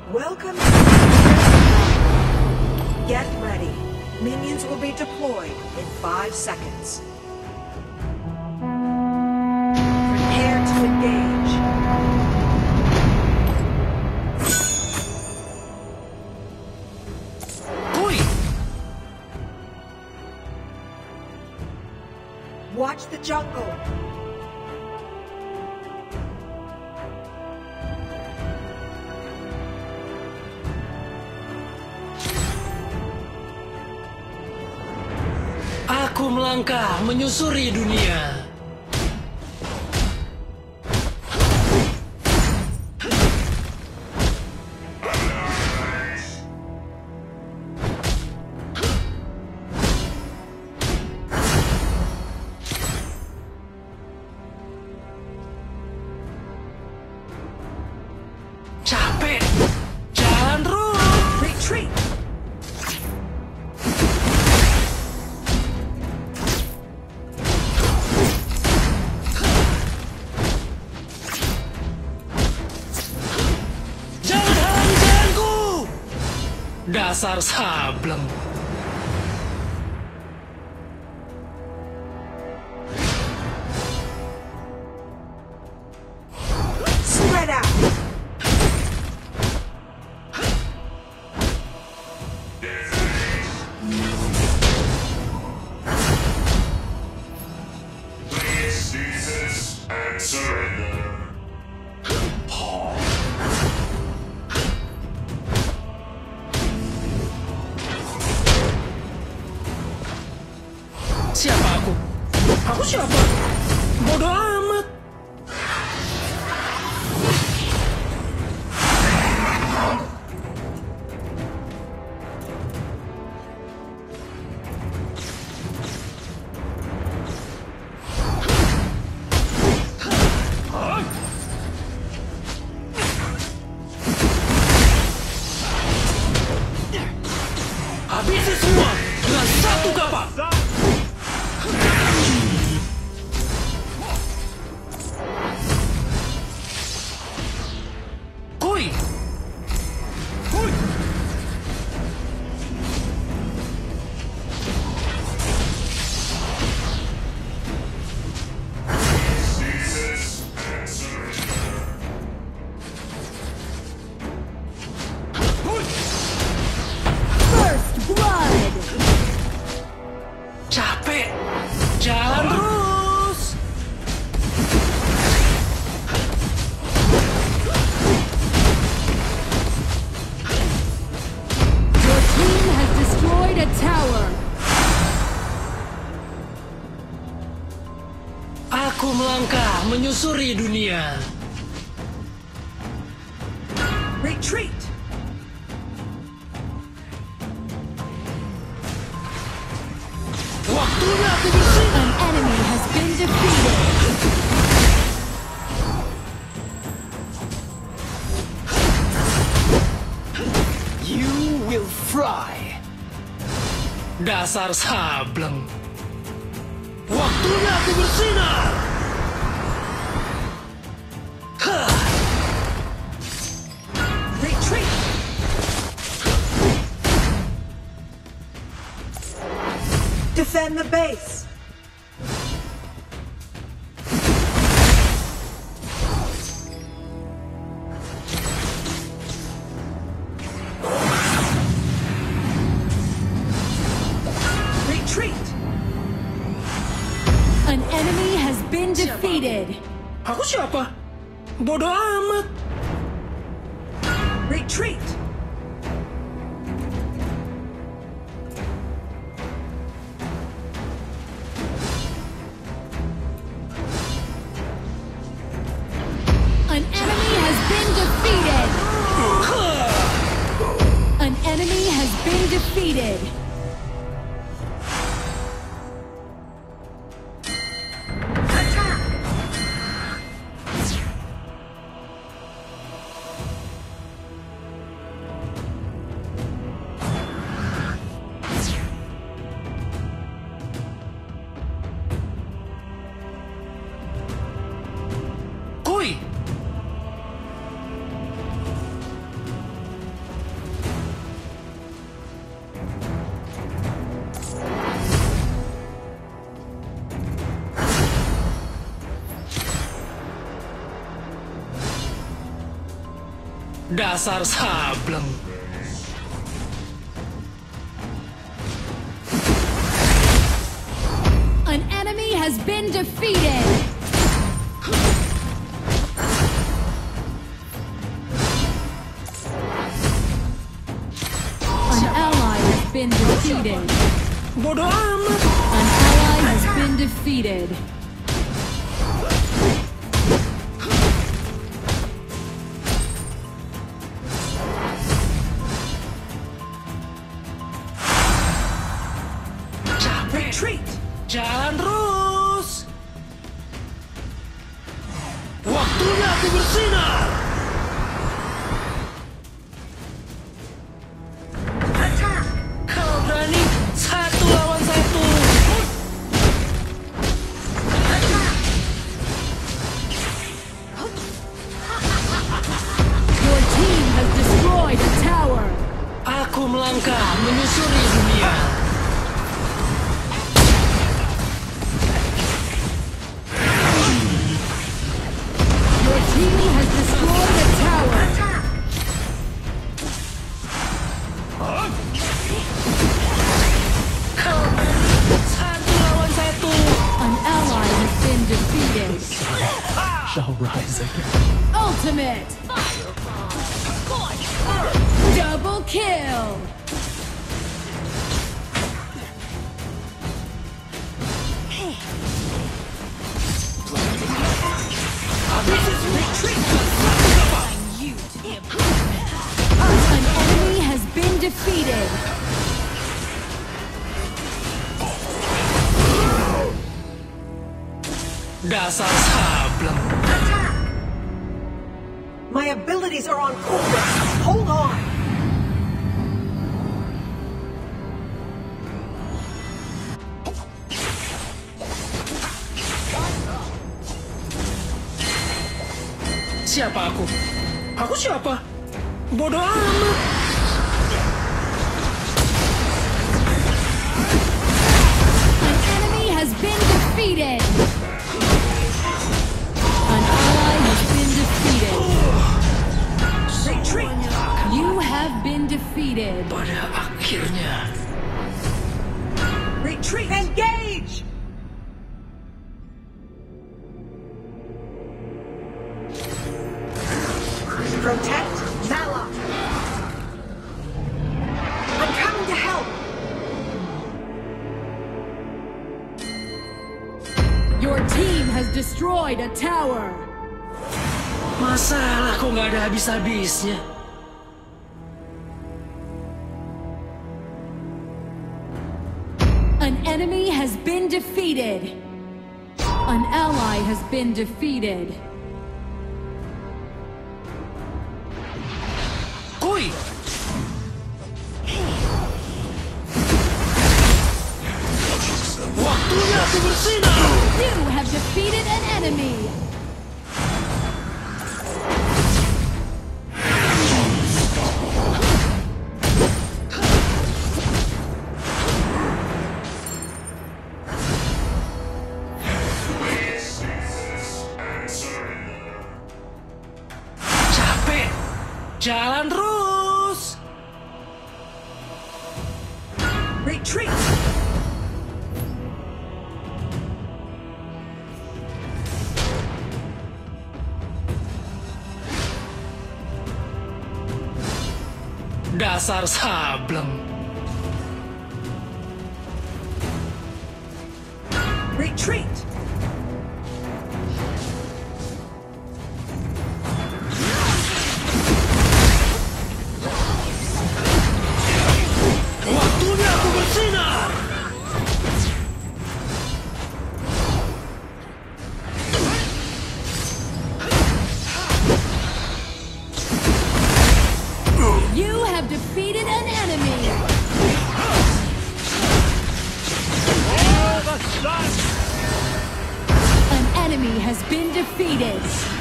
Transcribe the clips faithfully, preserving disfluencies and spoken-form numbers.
Welcome to Get ready. Minions will be deployed in five seconds. Prepare to engage. Oi! Watch the jungle. Aku melangkah menyusuri dunia. Capek. Jalan terus. Retreat. Dasar sableng. Spread out. Please cease and surrender. Siapa aku? Aku siapa? Bodoh amat. Habisi semua dengan satu kapak. Koi! Koi! Cease and surrender. First blood! Capek. Jalan terus. Your team has destroyed a tower. Aku melangkah menyusuri dunia. Retreat. Waktunya aku bersih. An enemy has been defeated. You will fry. Dasar sableng. Waktunya aku bersinar. Hah. Retreat. Defend the base. Retreat. An enemy has been defeated. Aku siapa? Bodoh amat. Retreat. An enemy has been defeated. An enemy has been defeated. Koi! Dasar sableng. An enemy has been defeated. An ally has been defeated. Bodoh amat. An ally has been defeated. Retreat! Jalan terus. Waktunya aku bersinar. Kau berani satu lawan satu. Your team has destroyed a tower. Aku melangkah menyusuri dunia. Your team has destroyed a tower. Kau berani satu lawan satu. An ally has been defeated. Shall rise again. Ultimate. Double kill. An enemy has been defeated. Dasar sableng. My abilities are on cooldown. Hold on. Siapa aku? Aku siapa? Bodoh amat. An enemy has been defeated. An ally has been defeated. Retreat! You have been defeated. Pada akhirnya. Retreat! Engage! Protect Mala! I'm coming to help! Your team has destroyed a tower. Masalah kok nggak ada habis-habisnya. An enemy has been defeated. An ally has been defeated. Kui! Waktunya aku bersinar. You have defeated an enemy. Capek. Jalan terus. Retreat! Dasar sableng. Retreat! Waktunya aku bersinar. You have defeated an enemy. An enemy has been defeated.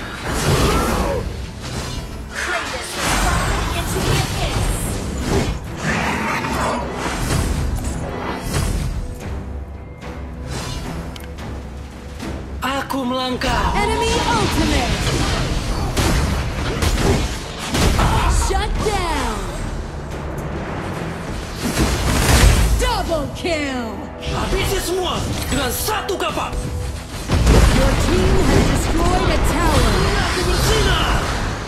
Kratos falling into the abyss. Aku melangkah. Enemy ultimate. kill! Habisi semua dengan satu kapak. Your team has destroyed a tower. Aku bersinar.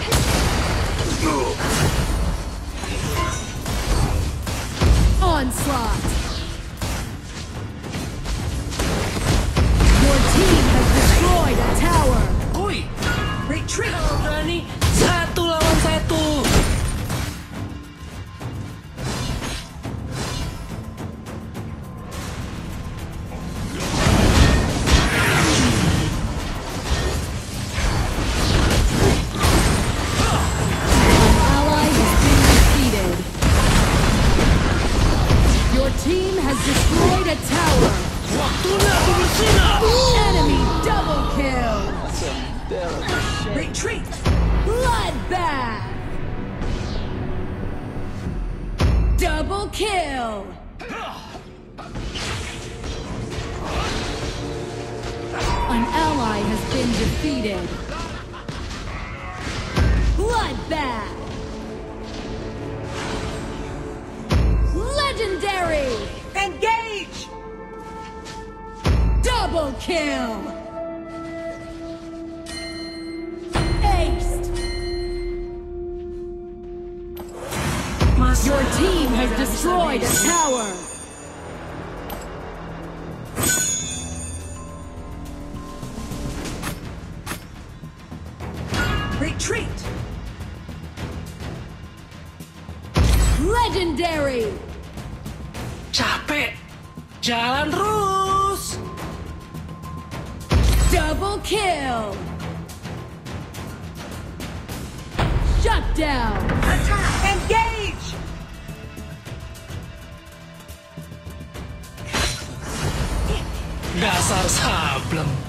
Onslaught! Your team has destroyed a tower. Oi, Retreat! kalau berani satu lawan satu. Ally has been defeated. Your team has destroyed a tower. Waktunya aku bersinar. Enemy double kill. Retreat! Bloodbath. Double kill. An ally has been defeated. Bloodbath. Legendary. Engage! Double kill! Aced! Your team has destroyed a tower! Retreat! Legendary! Capek. Jalan terus. Double kill! Shut down! Attack! Engage! Dasar sableng.